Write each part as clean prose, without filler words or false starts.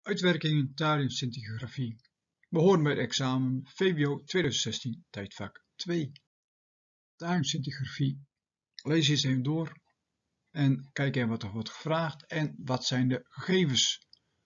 Uitwerkingen thalliumscintigrafie. We horen bij het examen VWO 2016 tijdvak 2. Thalliumscintigrafie. Lees eens even door en kijk even wat er wordt gevraagd en wat zijn de gegevens.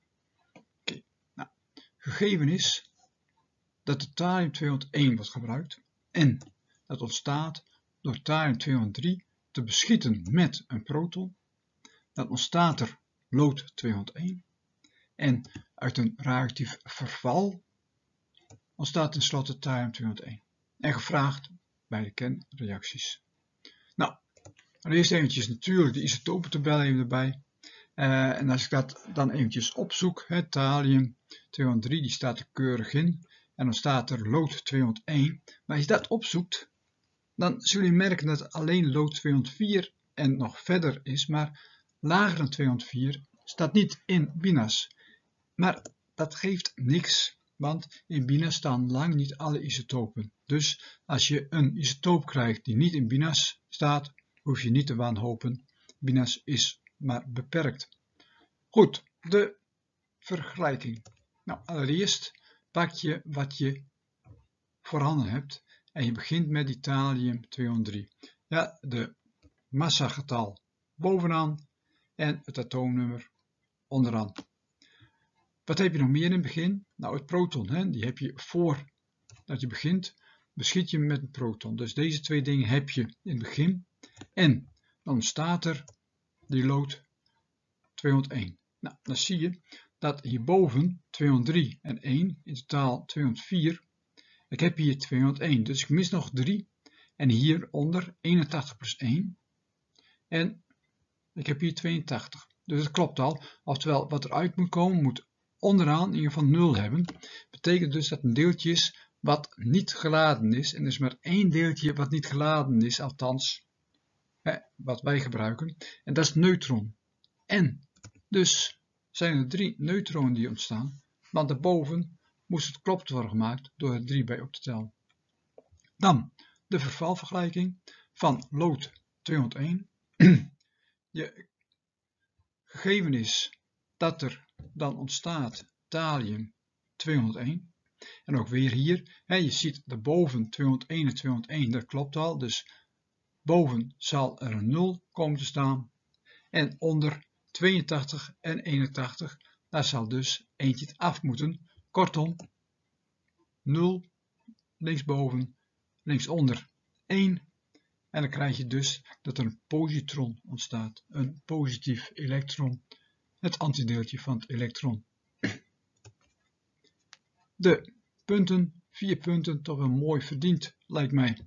Gegeven is dat de thallium-201 wordt gebruikt en dat ontstaat door thallium-203 te beschieten met een proton. Dan ontstaat er lood-201 en uit een radioactief verval ontstaat tenslotte thallium-201 en gevraagd bij de kernreacties. Nou, eerst eventjes natuurlijk de isotopentabel even erbij. En als ik dat dan eventjes opzoek, het thallium-203 die staat er keurig in en dan staat er lood-201. Maar als je dat opzoekt, dan zul je merken dat alleen lood-204 en nog verder is, maar lager dan 204 staat niet in BINAS. Maar dat geeft niks, want in BINAS staan lang niet alle isotopen. Dus als je een isotoop krijgt die niet in BINAS staat, hoef je niet te wanhopen. BINAS is maar beperkt. Goed, de vergelijking. Nou, allereerst pak je wat je voorhanden hebt en je begint met die thallium-203. Ja, de massagetal bovenaan en het atoomnummer onderaan. Wat heb je nog meer in het begin? Nou, het proton, die heb je voordat je begint, beschiet je met een proton. Dus deze twee dingen heb je in het begin. En dan staat er die lood-201. Nou, dan zie je dat hierboven 203 en 1, in totaal 204. Ik heb hier 201, dus ik mis nog 3. En hieronder 81 plus 1. En ik heb hier 82. Dus het klopt al. Oftewel, wat eruit moet komen, moet onderaan in ieder geval 0 hebben. Betekent dus dat een deeltje is wat niet geladen is. En er is maar één deeltje wat niet geladen is, althans wat wij gebruiken. En dat is het neutron. En dus zijn er 3 neutronen die ontstaan. Want daarboven moest het klopt worden gemaakt door er 3 bij op te tellen. Dan de vervalvergelijking van lood-201. Je gegeven is dat er dan ontstaat thallium-201. En ook weer hier, je ziet daarboven 201 en 201, dat klopt al. Dus boven zal er een 0 komen te staan. En onder 82 en 81, daar zal dus eentje af moeten. Kortom, 0 linksboven, linksonder 1. En dan krijg je dus dat er een positron ontstaat. Een positief elektron. Het antideeltje van het elektron. De punten, 4 punten, toch wel mooi verdiend, lijkt mij.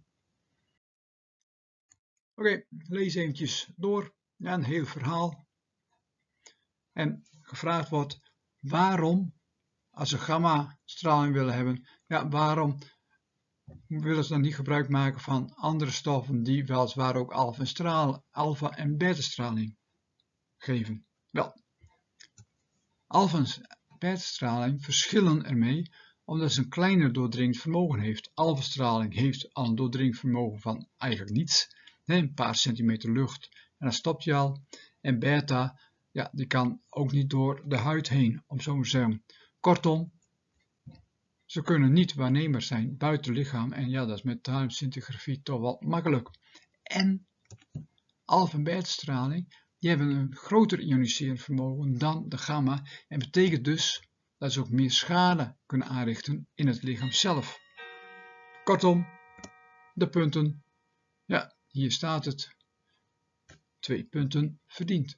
Oké, lees eventjes door. Ja, een heel verhaal. En gevraagd wordt, waarom, als we gamma-straling willen hebben, ja, waarom willen ze dan niet gebruik maken van andere stoffen die weliswaar ook alfa- en beta-straling geven? Wel, alfa- en beta-straling verschillen ermee omdat ze een kleiner doordringend vermogen heeft. Alfa-straling heeft al een doordringend vermogen van eigenlijk niets, een paar centimeter lucht en dan stopt je al. En beta, ja, die kan ook niet door de huid heen, om zo maar te zeggen. Kortom, ze kunnen niet waarneembaar zijn buiten het lichaam en ja, dat is met thalliumscintigrafie toch wel makkelijk. En alfa- en beta-straling, die hebben een groter ioniserend vermogen dan de gamma en betekent dus dat ze ook meer schade kunnen aanrichten in het lichaam zelf. Kortom, de punten, ja, hier staat het, 2 punten verdiend.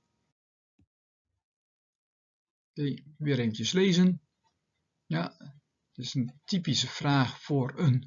Oké, weer eventjes lezen. Ja, het is een typische vraag voor een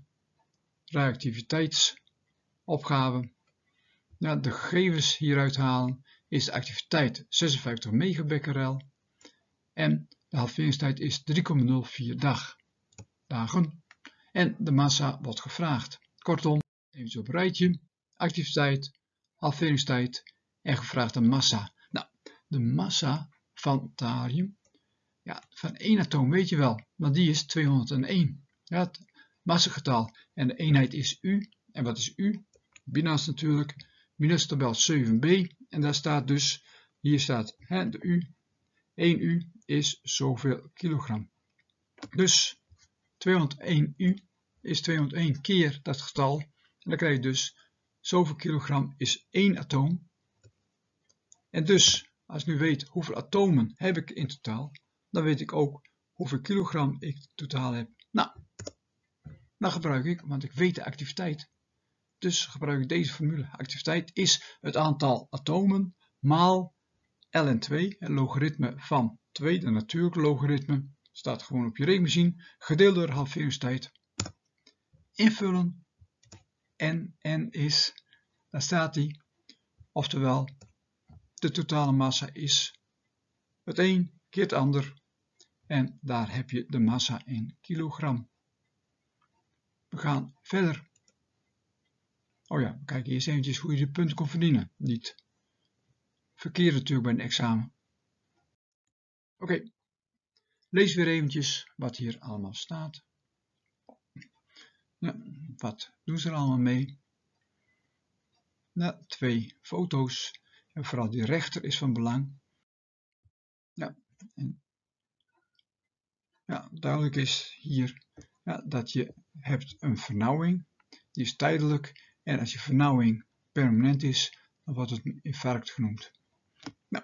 reactiviteitsopgave. Ja, de gegevens hieruit halen is de activiteit 56 megabecquerel en de halveringstijd is 3,04 dagen en de massa wordt gevraagd. Kortom, even op een rijtje, activiteit, halveringstijd en gevraagde massa. Nou, de massa van thallium, ja, van één atoom weet je wel, want die is 201. Ja, het massagetal en de eenheid is U. En wat is U? BINAS natuurlijk. BINAS tabel 7b en daar staat dus, hier staat de U 1 U is zoveel kilogram. Dus 201 U is 201 keer dat getal. En dan krijg je dus zoveel kilogram is 1 atoom. En dus, als ik nu weet hoeveel atomen heb ik in totaal, dan weet ik ook hoeveel kilogram ik totaal heb. Nou, dan gebruik ik, want ik weet de activiteit. Dus gebruik ik deze formule. Activiteit is het aantal atomen maal ln2, het logaritme van 2, de natuurlijke logaritme, staat gewoon op je rekenmachine, gedeeld door halveringstijd. Invullen. En is, daar staat die, oftewel de totale massa is het een keer het ander. En daar heb je de massa in kilogram. We gaan verder. Oh ja, we kijken eerst eventjes hoe je de punten kon verdienen. Niet verkeerd natuurlijk bij een examen. Oké, lees weer eventjes wat hier allemaal staat. Ja, wat doen ze er allemaal mee? Nou, 2 foto's. En vooral die rechter is van belang. Ja, duidelijk is hier dat je hebt een vernauwing. Die is tijdelijk. En als je vernauwing permanent is, dan wordt het een infarct genoemd. Nou,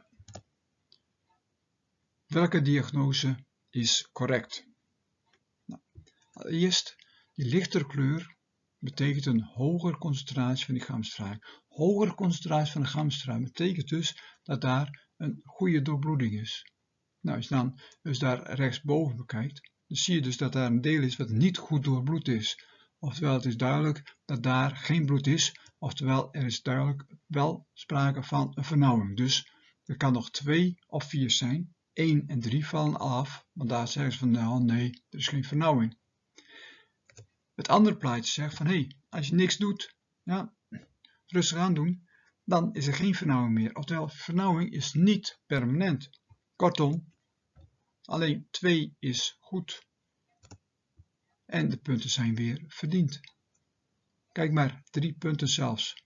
welke diagnose is correct? Nou, allereerst, die lichtere kleur betekent een hogere concentratie van die gammastraling. Hogere concentratie van de gammastraling betekent dus dat daar een goede doorbloeding is. Nou, als je dan dus daar rechtsboven bekijkt, dan zie je dus dat daar een deel is wat niet goed doorbloed is. Oftewel, het is duidelijk dat daar geen bloed is, oftewel er is duidelijk wel sprake van een vernauwing. Dus er kan nog 2 of 4 zijn. 1 en 3 vallen af, want daar zeggen ze van nou nee, er is geen vernauwing. Het andere plaatje zegt van hé, als je niks doet, ja, rustig aan doen, dan is er geen vernauwing meer. Oftewel, vernauwing is niet permanent. Kortom, alleen 2 is goed. En de punten zijn weer verdiend. Kijk maar, 3 punten zelfs.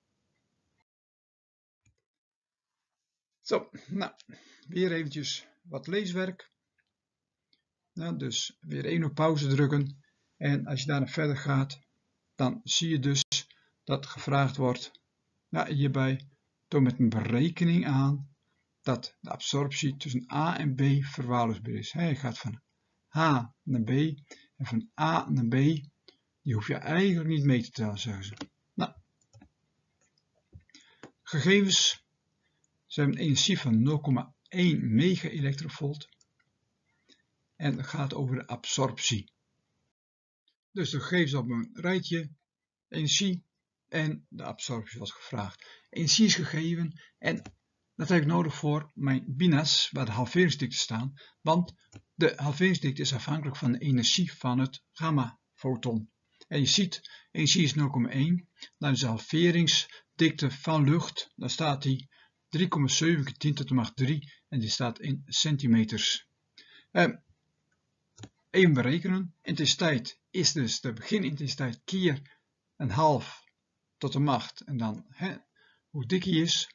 Zo, nou, weer eventjes wat leeswerk. Nou, dus weer 1 op pauze drukken. En als je daarna verder gaat, dan zie je dus dat gevraagd wordt, nou, hierbij, door met een berekening aan, dat de absorptie tussen A en B verwaarloosbaar is. Je gaat van H naar B en van A naar B, die hoef je eigenlijk niet mee te tellen, zeggen ze. Nou, gegevens, ze hebben een energie van 0,1 megaelektrovolt en het gaat over de absorptie. Dus de gegevens op een rijtje, energie en de absorptie was gevraagd. Energie is gegeven en dat heb ik nodig voor mijn binas, waar de halveringsdikte staan, want de halveringsdikte is afhankelijk van de energie van het gamma-foton. En je ziet, energie is 0,1, dan is de halveringsdikte van lucht, dan staat die 3,7 keer 10 tot de macht 3 en die staat in centimeters. Even berekenen, intensiteit is dus de beginintensiteit keer een half tot de macht en dan hoe dik hij is.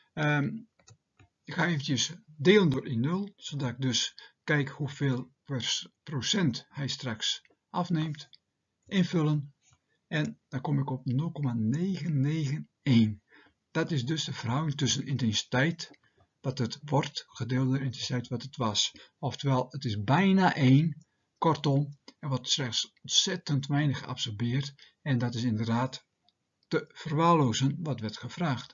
Ik ga eventjes delen door I0, zodat ik dus kijk hoeveel procent hij straks afneemt. Invullen en dan kom ik op 0,991. Dat is dus de verhouding tussen intensiteit wat het wordt gedeeld door intensiteit wat het was. Oftewel, het is bijna 1. Kortom, er wordt slechts ontzettend weinig geabsorbeerd en dat is inderdaad te verwaarlozen wat werd gevraagd.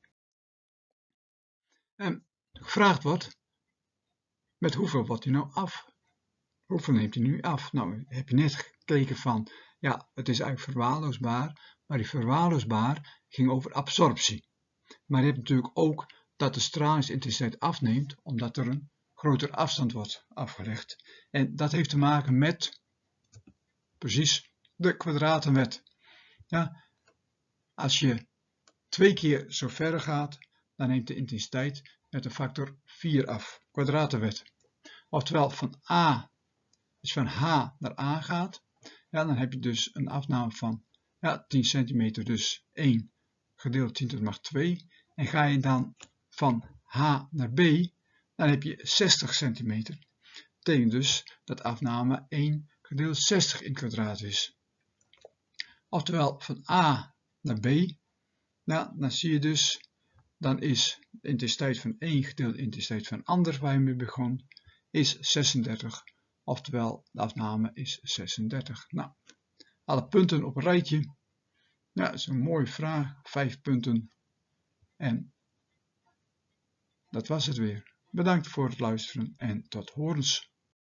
Gevraagd wordt, met hoeveel wordt hij nou af? Hoeveel neemt hij nu af? Nou, heb je net gekeken van, ja, het is eigenlijk verwaarloosbaar, maar die verwaarloosbaar ging over absorptie. Maar je hebt natuurlijk ook dat de stralingsintensiteit afneemt, omdat er een grotere afstand wordt afgelegd. En dat heeft te maken met, precies, de kwadratenwet. Ja, als je 2 keer zo ver gaat, dan neemt de intensiteit met een factor 4 af. Kwadratenwet. Oftewel van A, als je van H naar A gaat, ja, dan heb je dus een afname van 10 centimeter, dus 1 gedeeld 10 tot de macht 2. En ga je dan van H naar B, dan heb je 60 centimeter. Dat betekent dus dat afname 1 gedeeld 60 in het kwadraat is. Oftewel van A naar B, nou, dan zie je dus, dan is de intensiteit van 1 gedeeld de intensiteit van ander waar je mee begon, is 36. Oftewel, de afname is 36. Nou, alle punten op een rijtje. Ja, dat is een mooie vraag. 5 punten. En dat was het weer. Bedankt voor het luisteren en tot horens.